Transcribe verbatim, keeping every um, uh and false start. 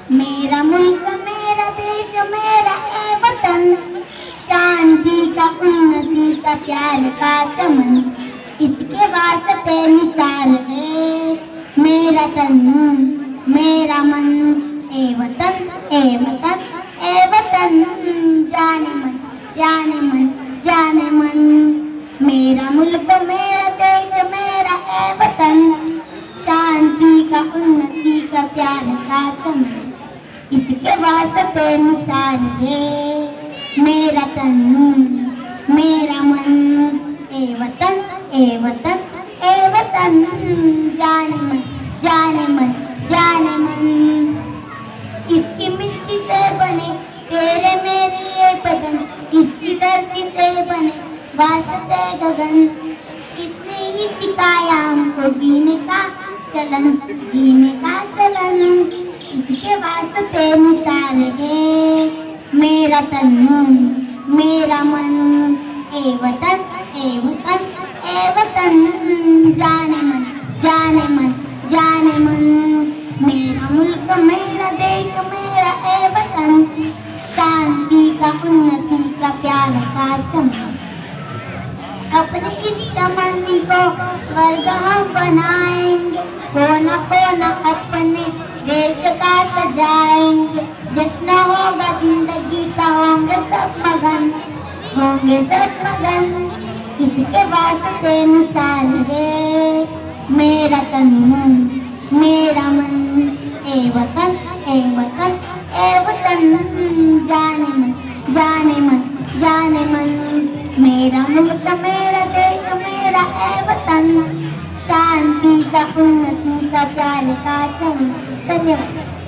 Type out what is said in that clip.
मेरा मुल्क मेरा देश मेरा ए वतन, शांति का उन्नति का प्यार का चमन, इसके वास्ते निसार है मेरा तन मेरा मन। ए वतन ए वतन ए वतन, जाने मन जाने मन जाने मन। मेरा मुल्क मेरा देश मेरा ए वतन, शांति का उन्नति का प्यार का चमन, इसके वास्ते निसार है मेरा तन मेरा मन। ए वतन ए वतन ए वतन, जाने मन जाने मन जाने मन। इसकी मिट्टी से बने तेरे मेरे ये बदन, इसकी धरती से बने वास्ते गगन, इसने ही सिखाया हमको जीने का चलन जीने का चलन, इसके वास्ते निसार है मेरा तन मेरा मन। ए वतन ए वतन ए वतन, जाने मन जाने मन जाने मन। मेरा मुल्क मेरा देश मेरा ए वतन, शांति का उन्नति का प्यार का चमन, अपने इस चमन को स्वर्ग हम बनाएंगे, कोना कोना अपने देश का सजाएंगे। जश्न होगा जिंदगी का, होंगे सब मगन होंगे सब मगन, इसके वास्ते निसार है मेरा तन मेरा मन। ए वतन ए वतन ए वतन, जाने मन जाने मन जाने मन। मेरा मुल्क मेरा देश मेरा ए वतन, शांति का उन्नति का प्यार का चमन। धन्यवाद।